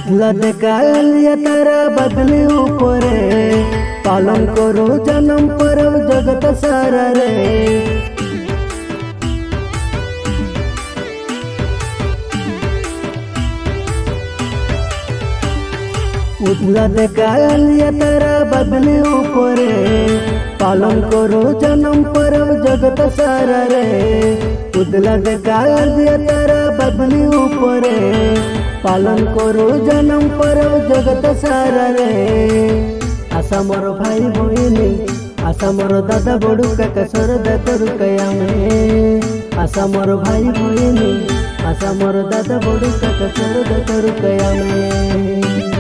उठला कालिया तारा बदली ऊपरे पालन करो जन्म परब जगत सारा रे। उठला कालिया तारा बदली ऊपरे पालन करो जन्म परब जगत सारा रे। उठला कालिया तारा बदली ऊपरे पालन करो जन्म परब जगत सारा रे। आशा मोर भाई भईनी आशा मोर दादा बड़ू काका सरदा करू कया में। आशा मोर भाई भईनी आशा मोर दादा बड़ू काका सरदा करू कया में।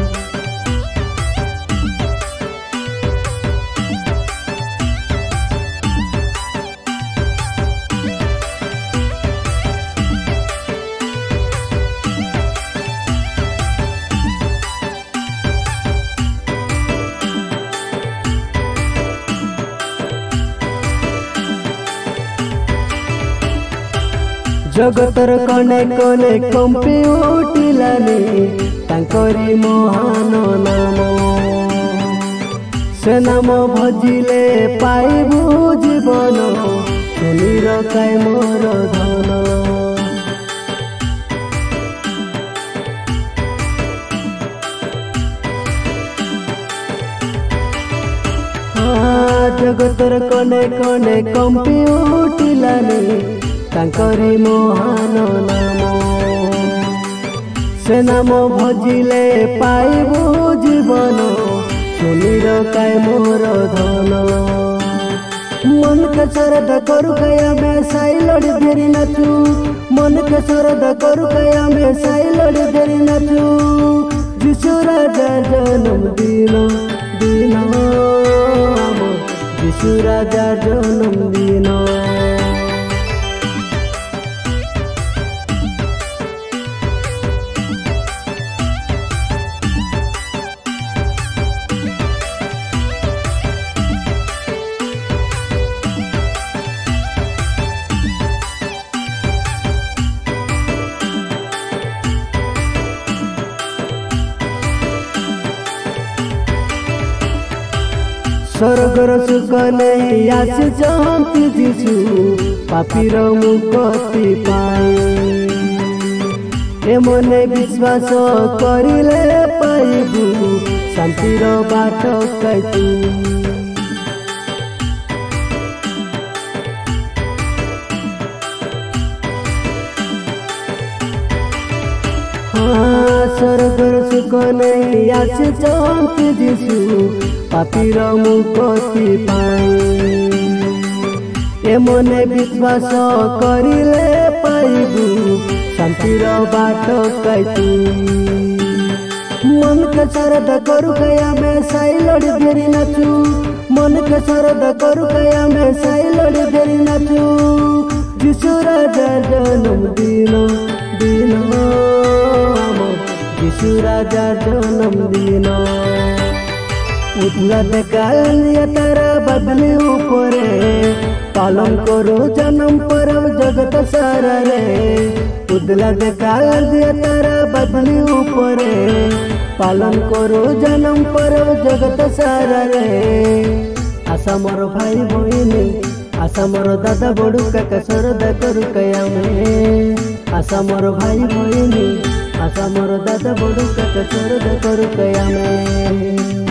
जगतर कने कने कंपी उठिलानी तांकरी महान नाम। से नाम भजिले पाइबु जीवन सुनी रखाय मोर धन। जगतर कने कने कंपी उठिलानी तांकरी महान नाम। से नाम भजिले पाइबु जीवन सुनी रखाय मोर धन। मन के श्रद्धा करू कया में साई लड़ी देरी नाचू। मन के श्रद्धा करू कया में साई लड़ी देरी नाचू। जिसु राजा जन्म दिन दिन जिसु राजा जन्म दिन। स्वर्गर सुख नहीं आसी जाती जीशु पापीर मुक्ति पाए। ए मने विश्वास करिले पाइबु शांतिर बाट काटू। स्वर्गर सुख नहीं आसी जाती जीशु पापीर मुक्ति पाए। ए मने विश्वास करिले पाइबु शांतिर बाट काटू। मन के श्रद्धा करू कया में साई लड़ी देरी नाचू। मन के श्रद्धा करू कया में साई लड़ी देरी नाचू। जिसु राजा जन्म दिन दिन जिसु राजा जन्म दिन। उठला कालिया तारा बदली ऊपरे पालन करो जन्म परब जगत सारा रे। उठला कालिया तारा बदली ऊपरे पालन करो जन्म परब जगत सारा रे। आशा मोर भाई भईनी आशा मोर दादा बड़ू काका सरदा करू कया में। आशा मोर भाई भईनी आशा मोर दादा बड़ू काका सरदा करू कया में।